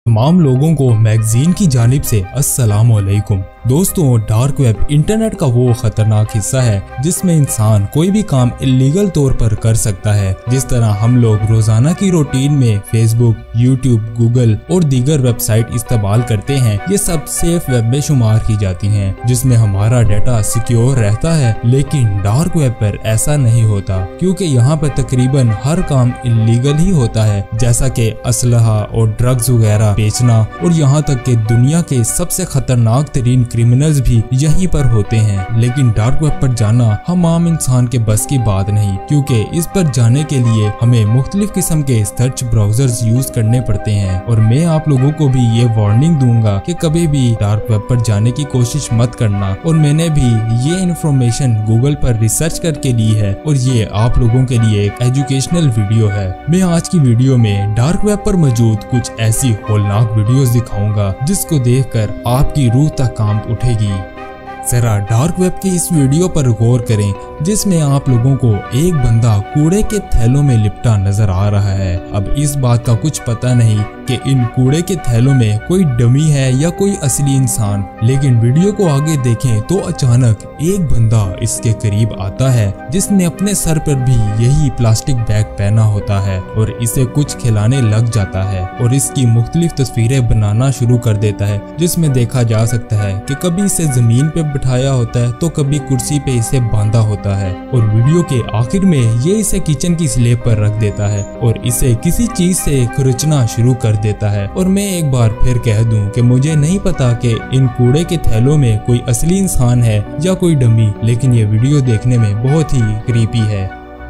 तमाम लोगों को मैगजीन की जानिब से अस्सलाम वालेकुम। दोस्तों, डार्क वेब इंटरनेट का वो खतरनाक हिस्सा है जिसमें इंसान कोई भी काम इलीगल तौर पर कर सकता है। जिस तरह हम लोग रोजाना की रूटीन में फेसबुक, यूट्यूब, गूगल और दीगर वेबसाइट इस्तेमाल करते हैं, ये सब सेफ वेब में शुमार की जाती हैं, जिसमें हमारा डाटा सिक्योर रहता है। लेकिन डार्क वेब पर ऐसा नहीं होता, क्योंकि यहाँ पर तकरीबन हर काम इलीगल ही होता है, जैसा कि असलहा और ड्रग्स वगैरह बेचना, और यहाँ तक कि दुनिया के सबसे खतरनाक तरीन क्रिमिनल्स भी यहीं पर होते हैं। लेकिन डार्क वेब पर जाना हम आम इंसान के बस की बात नहीं, क्योंकि इस पर जाने के लिए हमें मुख्तलिफ किस्म के सर्च ब्राउजर्स यूज करने पड़ते हैं। और मैं आप लोगों को भी ये वार्निंग दूंगा कि कभी भी डार्क वेब पर जाने की कोशिश मत करना। और मैंने भी ये इन्फॉर्मेशन गूगल पर रिसर्च करके ली है, और ये आप लोगों के लिए एक एजुकेशनल वीडियो है। मैं आज की वीडियो में डार्क वेब पर मौजूद कुछ ऐसी होलनाक वीडियोस दिखाऊंगा जिसको देखकर आपकी रूह तक कांप उठेगी। जरा डार्क वेब की इस वीडियो पर गौर करें, जिसमें आप लोगों को एक बंदा कूड़े के थैलों में लिपटा नजर आ रहा है। अब इस बात का कुछ पता नहीं कि इन कूड़े के थैलों में कोई डमी है या कोई असली इंसान, लेकिन वीडियो को आगे देखें तो अचानक एक बंदा इसके करीब आता है, जिसने अपने सर पर भी यही प्लास्टिक बैग पहना होता है, और इसे कुछ खिलाने लग जाता है और इसकी मुख्तलिफ तस्वीरें बनाना शुरू कर देता है, जिसमें देखा जा सकता है कि कभी इसे जमीन पे बिठाया होता है तो कभी कुर्सी पे इसे बांधा होता है, और वीडियो के आखिर में ये इसे किचन की स्लैब पर रख देता है और इसे किसी चीज से खुरचना शुरू कर देता है। और मैं एक बार फिर कह दूं कि मुझे नहीं पता कि इन कूड़े के थैलों में कोई असली इंसान है या कोई डमी, लेकिन ये वीडियो देखने में बहुत ही क्रीपी है।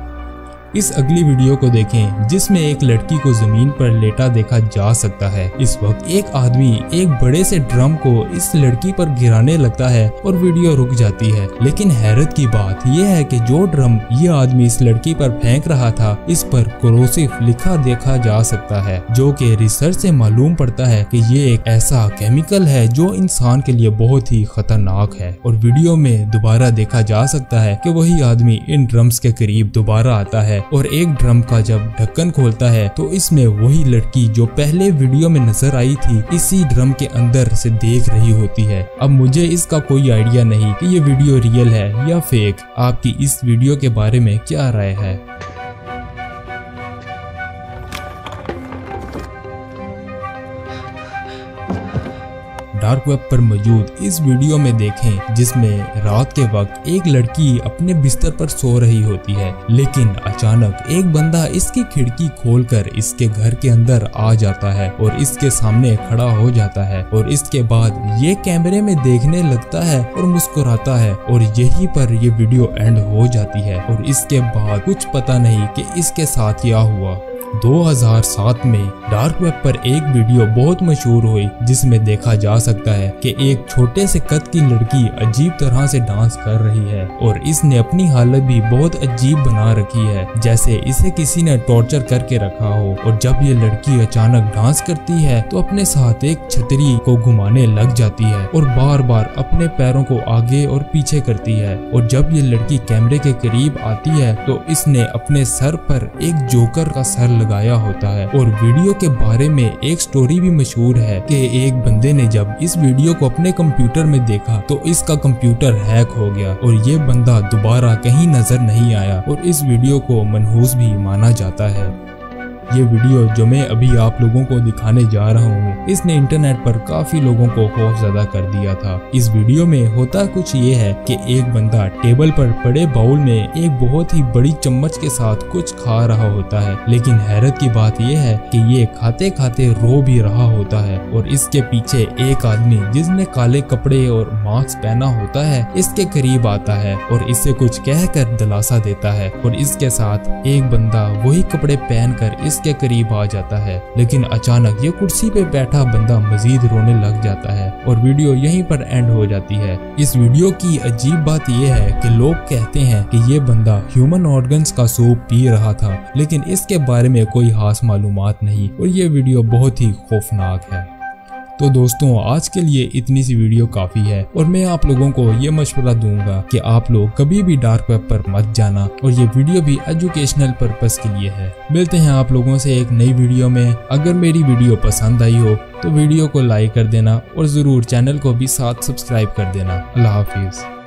इस अगली वीडियो को देखें, जिसमें एक लड़की को जमीन पर लेटा देखा जा सकता है। इस वक्त एक आदमी एक बड़े से ड्रम को इस लड़की पर गिराने लगता है और वीडियो रुक जाती है। लेकिन हैरत की बात यह है कि जो ड्रम ये आदमी इस लड़की पर फेंक रहा था, इस पर कोरोसिव लिखा देखा जा सकता है, जो कि रिसर्च से मालूम पड़ता है कि ये एक ऐसा केमिकल है जो इंसान के लिए बहुत ही खतरनाक है। और वीडियो में दोबारा देखा जा सकता है कि वही आदमी इन ड्रम्स के करीब दोबारा आता है और एक ड्रम का जब ढक्कन खोलता है तो इसमें वही लड़की जो पहले वीडियो में नजर आई थी इसी ड्रम के अंदर से देख रही होती है। अब मुझे इसका कोई आइडिया नहीं कि ये वीडियो रियल है या फेक। आपकी इस वीडियो के बारे में क्या राय है? डार्क वेब पर मौजूद इस वीडियो में देखें, जिसमें रात के वक्त एक लड़की अपने बिस्तर पर सो रही होती है, लेकिन अचानक एक बंदा इसकी खिड़की खोलकर इसके घर के अंदर आ जाता है और इसके सामने खड़ा हो जाता है, और इसके बाद ये कैमरे में देखने लगता है और मुस्कुराता है, और यहीं पर ये वीडियो एंड हो जाती है। और इसके बाद कुछ पता नहीं कि इसके साथ क्या हुआ। 2007 में डार्क वेब पर एक वीडियो बहुत मशहूर हुई, जिसमें देखा जा सकता है कि एक छोटे से कद की लड़की अजीब तरह से डांस कर रही है, और इसने अपनी हालत भी बहुत अजीब बना रखी है, जैसे इसे किसी ने टॉर्चर करके रखा हो। और जब ये लड़की अचानक डांस करती है तो अपने साथ एक छतरी को घुमाने लग जाती है और बार बार अपने पैरों को आगे और पीछे करती है। और जब ये लड़की कैमरे के करीब आती है तो इसने अपने सर पर एक जोकर का सर लगाया होता है। और वीडियो के बारे में एक स्टोरी भी मशहूर है कि एक बंदे ने जब इस वीडियो को अपने कंप्यूटर में देखा तो इसका कंप्यूटर हैक हो गया और ये बंदा दोबारा कहीं नजर नहीं आया, और इस वीडियो को मनहूस भी माना जाता है। ये वीडियो जो मैं अभी आप लोगों को दिखाने जा रहा हूँ, इसने इंटरनेट पर काफी लोगों को खौफजदा कर दिया था। इस वीडियो में होता कुछ ये है कि एक बंदा टेबल पर पड़े बाउल में एक बहुत ही बड़ी चम्मच के साथ कुछ खा रहा होता है, लेकिन हैरत की बात यह है कि ये खाते खाते रो भी रहा होता है। और इसके पीछे एक आदमी जिसने काले कपड़े और मास्क पहना होता है इसके करीब आता है और इससे कुछ कहकर दिलासा देता है, और इसके साथ एक बंदा वही कपड़े पहनकर इसके करीब आ जाता है। लेकिन अचानक ये कुर्सी पे बैठा बंदा मजीद रोने लग जाता है और वीडियो यहीं पर एंड हो जाती है। इस वीडियो की अजीब बात यह है कि लोग कहते हैं कि ये बंदा ह्यूमन ऑर्गन्स का सूप पी रहा था, लेकिन इसके बारे में कोई खास मालूमात नहीं, और ये वीडियो बहुत ही खौफनाक है। तो दोस्तों आज के लिए इतनी सी वीडियो काफी है और मैं आप लोगों को ये मशवरा दूंगा कि आप लोग कभी भी डार्क वेब पर मत जाना और ये वीडियो भी एजुकेशनल पर्पस के लिए है। मिलते हैं आप लोगों से एक नई वीडियो में। अगर मेरी वीडियो पसंद आई हो तो वीडियो को लाइक कर देना और जरूर चैनल को भी साथ सब्सक्राइब कर देना। अल्लाह हाफिज।